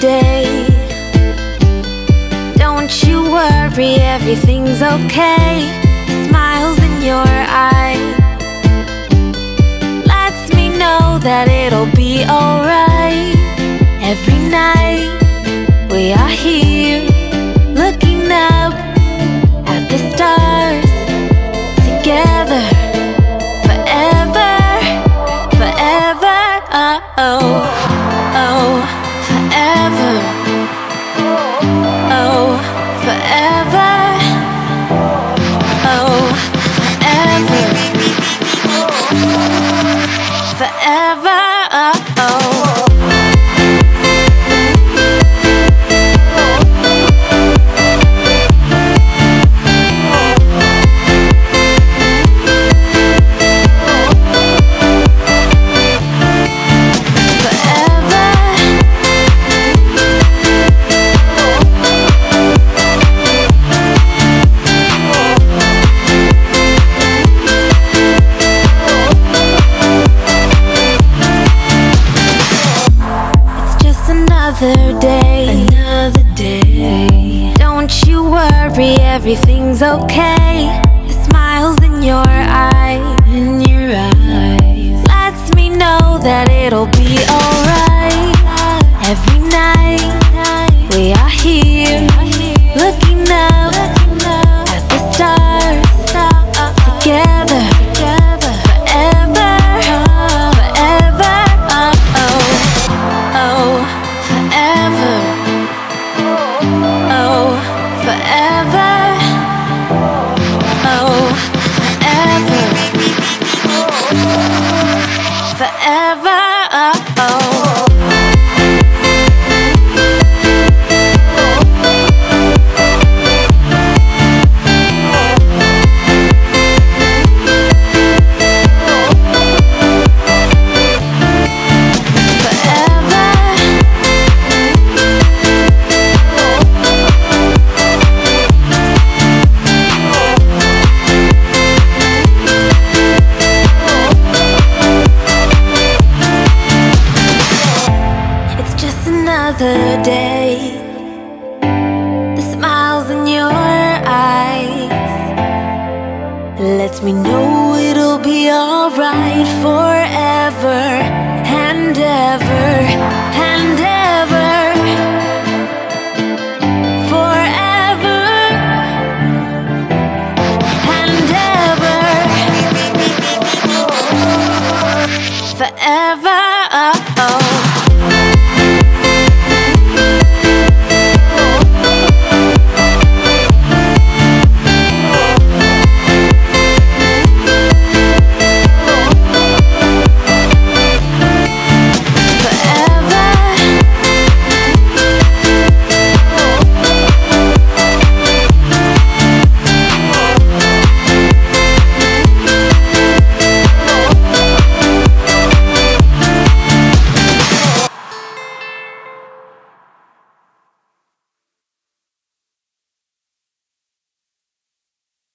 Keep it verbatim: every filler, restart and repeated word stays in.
day. Don't you worry, everything's okay. Smiles in your eyes lets me know that it'll be alright. Every night we are here, looking up at the stars together, forever, forever, oh, oh, oh, forever, oh, forever, oh, forever, forever, oh, oh. Another day, another day. Don't you worry, everything's okay. The smiles in your eyes, in your eyes, lets me know that it'll be alright. Every night we are here, looking up at the stars together, forever, forever, oh, oh, oh. Forever, oh, forever, oh, forever, forever, oh, oh. Another day, the smiles in your eyes lets me know it'll be alright forever and ever and